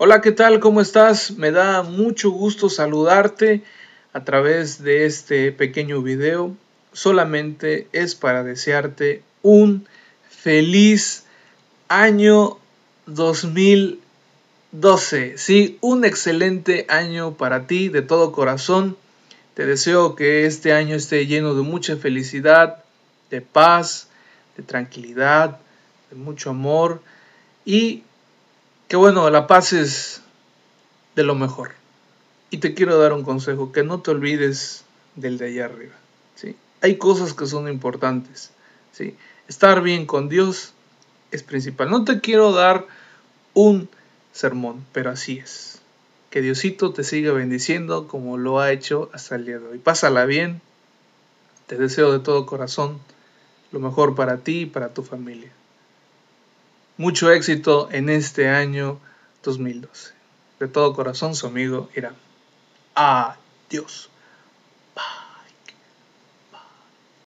Hola, ¿qué tal? ¿Cómo estás? Me da mucho gusto saludarte a través de este pequeño video. Solamente es para desearte un feliz año 2012. Sí, un excelente año para ti de todo corazón. Te deseo que este año esté lleno de mucha felicidad, de paz, de tranquilidad, de mucho amor y que bueno, la paz es de lo mejor. Y te quiero dar un consejo, que no te olvides del de allá arriba, ¿sí? Hay cosas que son importantes, ¿sí? Estar bien con Dios es principal. No te quiero dar un sermón, pero así es. Que Diosito te siga bendiciendo como lo ha hecho hasta el día de hoy. Pásala bien, te deseo de todo corazón lo mejor para ti y para tu familia. Mucho éxito en este año 2012. De todo corazón, su amigo Irán. Adiós.